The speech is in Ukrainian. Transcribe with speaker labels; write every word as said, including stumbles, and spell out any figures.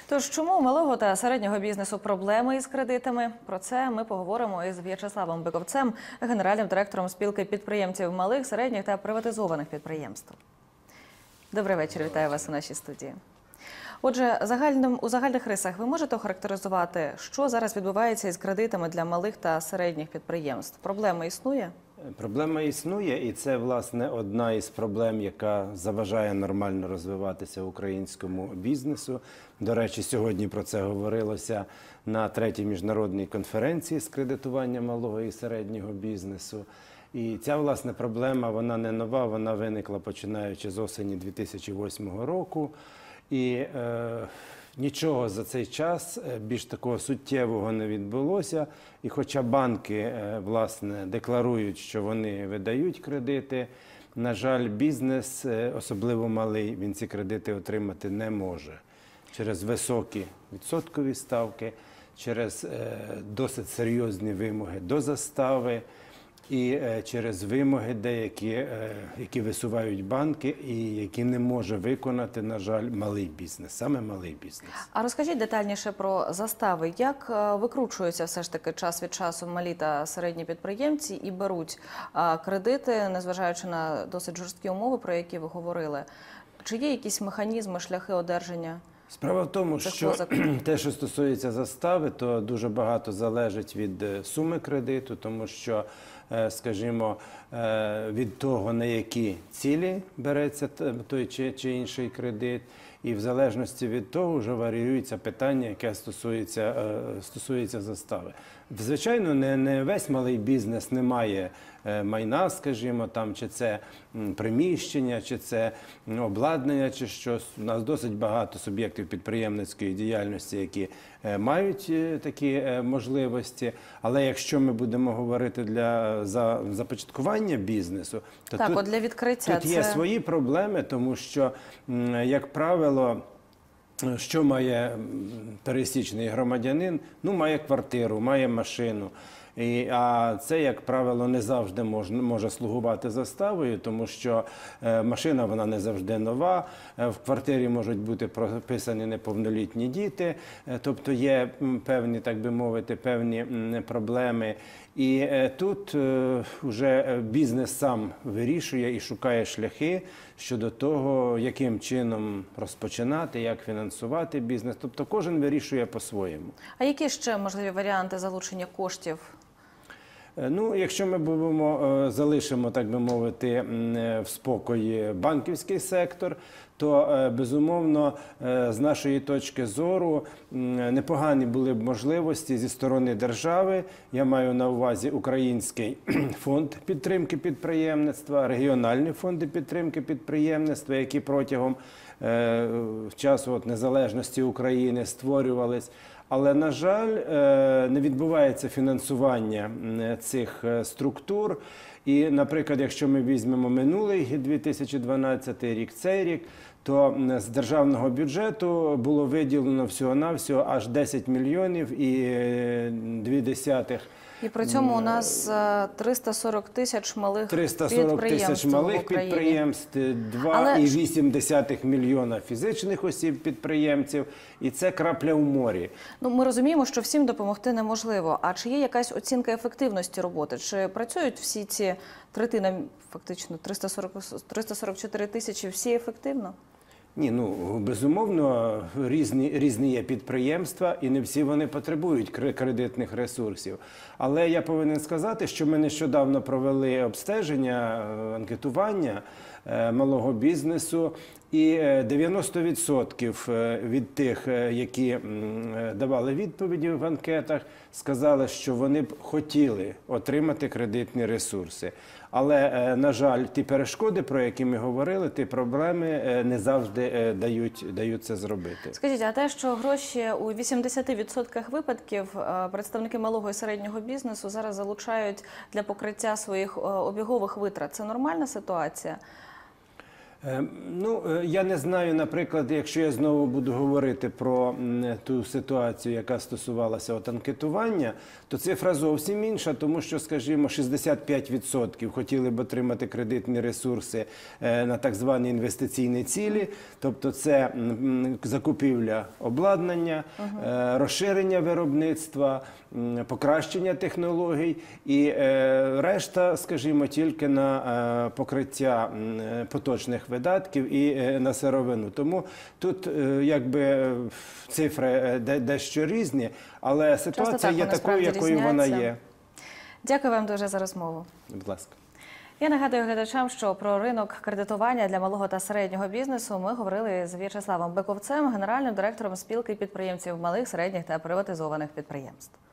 Speaker 1: Тож, чому у малого та середнього бізнесу проблеми із кредитами? Про це ми поговоримо із В'ячеславом Биковцем, генеральним директором спілки підприємців малих, середніх та приватизованих підприємств. Добрий вечір, вітаю вас у нашій студії. Отже, загальним, у загальних рисах ви можете охарактеризувати, що зараз відбувається із кредитами для малих та середніх підприємств? Проблема існує?
Speaker 2: Проблема існує, і це, власне, одна із проблем, яка заважає нормально розвиватися українському бізнесу. До речі, сьогодні про це говорилося на третій міжнародній конференції з кредитування малого і середнього бізнесу. І ця, власне, проблема, вона не нова, вона виникла починаючи з осені дві тисячі восьмого року. І е, нічого за цей час більш такого суттєвого не відбулося. І хоча банки, е, власне, декларують, що вони видають кредити, на жаль, бізнес, е, особливо малий, він ці кредити отримати не може. Через високі відсоткові ставки, через е, досить серйозні вимоги до застави, і е, через вимоги деякі, е, які висувають банки і які не може виконати, на жаль, малий бізнес, саме малий бізнес.
Speaker 1: А розкажіть детальніше про застави. Як е, викручуються все ж таки час від часу малі та середні підприємці і беруть е, кредити, незважаючи на досить жорсткі умови, про які ви говорили? Чи є якісь механізми, шляхи одержання?
Speaker 2: Справа в тому, що те, що стосується застави, то дуже багато залежить від суми кредиту, тому що, скажімо, від того, на які цілі береться той чи інший кредит, і в залежності від того вже варіюється питання, яке стосується, стосується застави. Звичайно, не, не весь малий бізнес не має майна, скажімо, там, чи це приміщення, чи це обладнання, чи щось. У нас досить багато суб'єктів підприємницької діяльності, які мають такі можливості. Але якщо ми будемо говорити для за, започаткування бізнесу, то
Speaker 1: так,
Speaker 2: тут,
Speaker 1: от для відкриття
Speaker 2: тут є
Speaker 1: це...
Speaker 2: свої проблеми, тому що, як правило, що має пересічний громадянин? Ну, має квартиру, має машину. І, а це, як правило, не завжди мож, може слугувати заставою, тому що е, машина, вона не завжди нова, е, в квартирі можуть бути прописані неповнолітні діти, е, тобто є певні, так би мовити, певні м, проблеми. І е, тут е, вже бізнес сам вирішує і шукає шляхи щодо того, яким чином розпочинати, як фінансувати бізнес. Тобто кожен вирішує по-своєму.
Speaker 1: А які ще можливі варіанти залучення коштів?
Speaker 2: Ну, якщо ми будемо, залишимо, так би мовити, в спокої банківський сектор, то, безумовно, з нашої точки зору, непогані були б можливості зі сторони держави. Я маю на увазі Український фонд підтримки підприємництва, регіональні фонди підтримки підприємництва, які протягом часу от, незалежності України створювались. Але, на жаль, не відбувається фінансування цих структур. І, наприклад, якщо ми візьмемо минулий дві тисячі дванадцятий рік, цей рік, то з державного бюджету було виділено всього-навсього аж десять мільйонів і дві десятих.
Speaker 1: І при цьому у нас триста сорок тисяч малих
Speaker 2: триста сорок тисяч малих підприємств, два цілих вісім десятих мільйона фізичних осіб-підприємців, і це крапля в морі.
Speaker 1: Ну, ми розуміємо, що всім допомогти неможливо. А чи є якась оцінка ефективності роботи? Чи працюють всі ці третина, фактично, триста сорок, триста сорок чотири тисячі, всі ефективно?
Speaker 2: Ні, ну, безумовно, різні, різні є підприємства, і не всі вони потребують кредитних ресурсів. Але я повинен сказати, що ми нещодавно провели обстеження, анкетування малого бізнесу, і дев'яносто відсотків від тих, які давали відповіді в анкетах, сказали, що вони б хотіли отримати кредитні ресурси. Але, на жаль, ті перешкоди, про які ми говорили, ті проблеми не завжди дають, дають це зробити.
Speaker 1: Скажіть, а те, що гроші у вісімдесяти відсотках випадків представники малого і середнього бізнесу зараз залучають для покриття своїх обігових витрат, це нормальна ситуація?
Speaker 2: Е, Ну, е, я не знаю, наприклад, якщо я знову буду говорити про м, ту ситуацію, яка стосувалася от анкетування, то цифра зовсім інша, тому що, скажімо, шістдесят п'ять відсотків хотіли б отримати кредитні ресурси е, на так звані інвестиційні цілі, тобто це м, закупівля обладнання, е, розширення виробництва, м, покращення технологій і е, решта, скажімо, тільки на е, покриття м, е, поточних видатків і е, на сировину. Тому тут е, якби е, цифри е, де- дещо різні, але ситуація
Speaker 1: так,
Speaker 2: є
Speaker 1: вони
Speaker 2: такою,
Speaker 1: справді
Speaker 2: якою вона
Speaker 1: різняться.
Speaker 2: є.
Speaker 1: Дякую вам дуже за розмову.
Speaker 2: Будь ласка.
Speaker 1: Я нагадую глядачам, що про ринок кредитування для малого та середнього бізнесу ми говорили з В'ячеславом Биковцем, генеральним директором спілки підприємців малих, середніх та приватизованих підприємств.